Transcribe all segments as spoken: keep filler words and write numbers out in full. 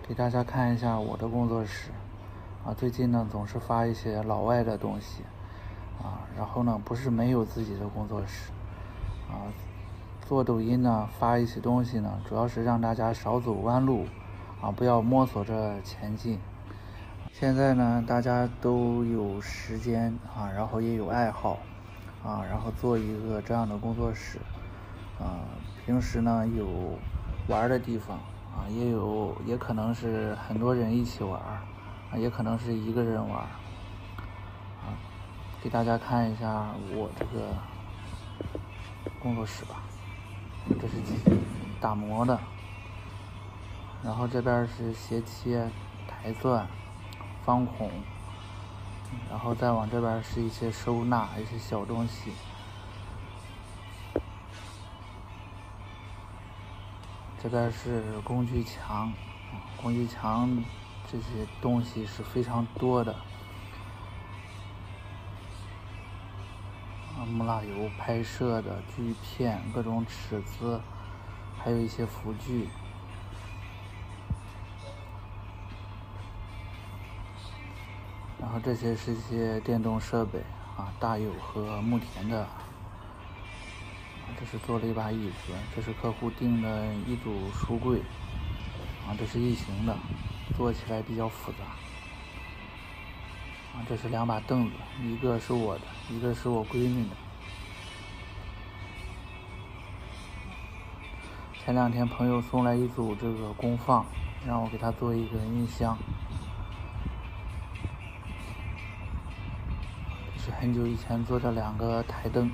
给大家看一下我的工作室啊，最近呢总是发一些老外的东西啊，然后呢不是没有自己的工作室啊，做抖音呢发一些东西呢，主要是让大家少走弯路啊，不要摸索着前进。现在呢大家都有时间啊，然后也有爱好啊，然后做一个这样的工作室啊，平时呢有玩的地方啊，也有也可能是很多人一起玩啊，也可能是一个人玩啊，给大家看一下我这个工作室吧。这是打磨的，然后这边是斜切、台钻、方孔，然后再往这边是一些收纳，一些小东西。这边是工具墙，工具墙这些东西是非常多的。木蜡油拍摄的锯片，各种尺子，还有一些辅具。然后这些是一些电动设备啊，大有和牧田的。这是做了一把椅子，这是客户订的一组书柜啊，这是异形的，做起来比较复杂啊。这是两把凳子，一个是我的，一个是我闺女的。前两天朋友送来一组这个功放，让我给他做一个音箱。这是很久以前做的两个台灯。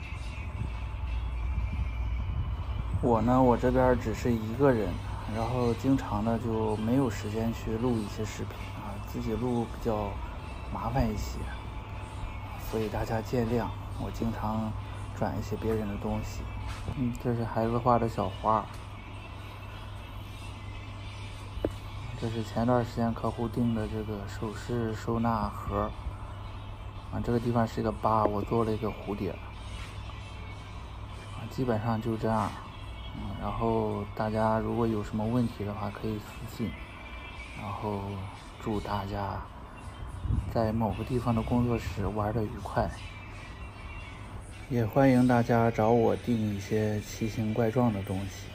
我呢，我这边只是一个人，然后经常的就没有时间去录一些视频啊，自己录比较麻烦一些，所以大家见谅，我经常转一些别人的东西。嗯，这是孩子画的小花，这是前段时间客户订的这个首饰收纳盒啊，这个地方是一个疤，我做了一个蝴蝶啊，基本上就这样。嗯，然后大家如果有什么问题的话，可以私信。然后祝大家在某个地方的工作室玩得愉快，也欢迎大家找我订一些奇形怪状的东西。